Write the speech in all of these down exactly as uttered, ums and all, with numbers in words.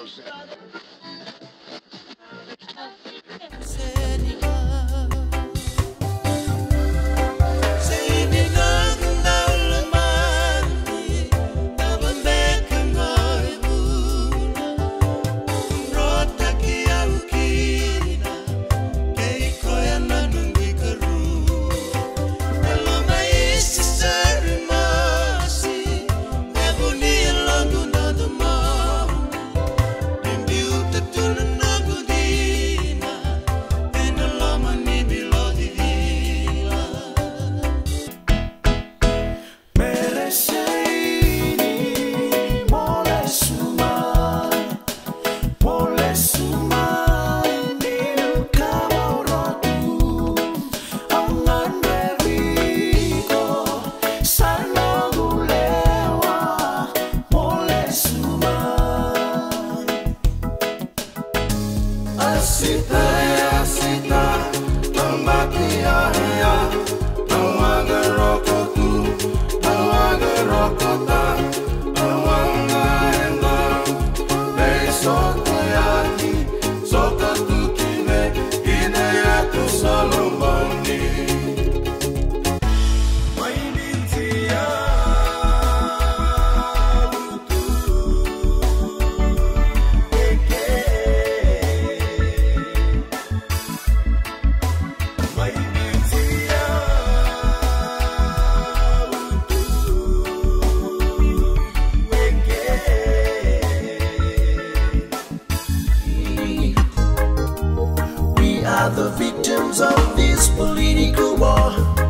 The victims of this political war.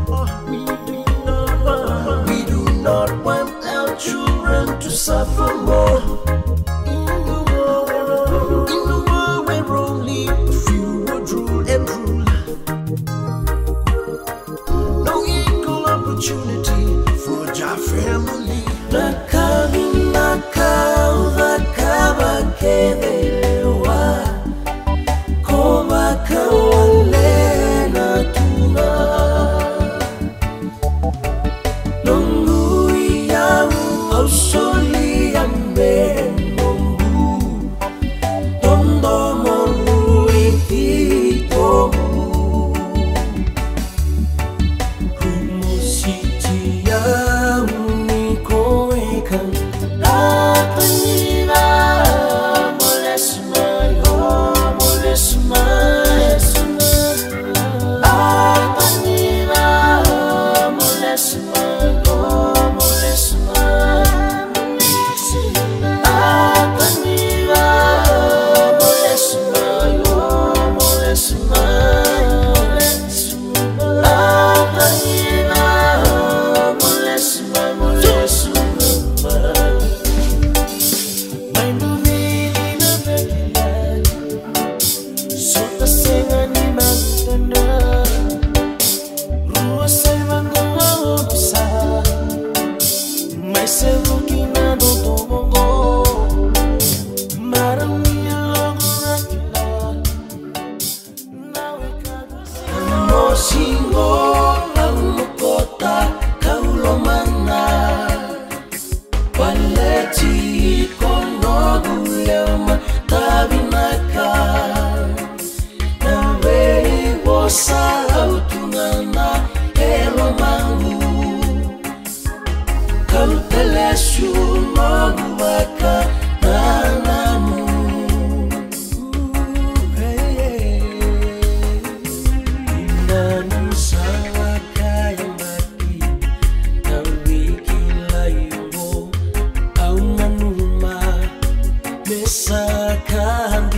We do not want, we do not want our children to suffer more. In the war, in the war where only a few would rule and rule. No equal opportunity for our family. Nakau, nakau, nakau, kerewa. Koma kawalena tuna Nungu iyang ausoli ambe nungu Tondo molu iti tomu Kumusiti yang niko ikan Apanira molesma yo molesma Singo ang kota kaulomana Paleti kono gulema tabinaka Nawe wosa autungana elomangu Kalutelesu no guwaka nanamu Sakan